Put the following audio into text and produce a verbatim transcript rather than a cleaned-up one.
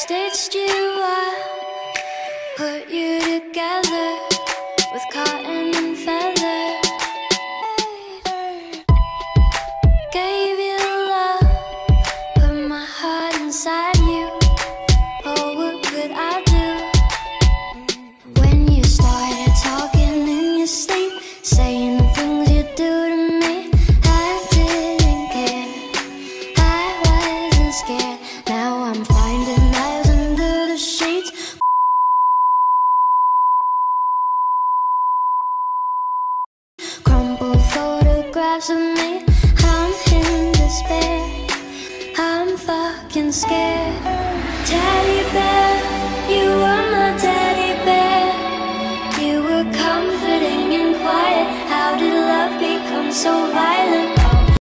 Stitched you up, put you together with cotton and feather. Gave you love, put my heart inside you. Oh, what could I do? When you started talking in your sleep, saying the things you do to me, I didn't care, I wasn't scared. Now I'm finding knives under the sheets. Crumpled photographs of me, I'm in despair, I'm fucking scared. Teddy bear, you were my teddy bear. You were comforting and quiet. How did love become so violent?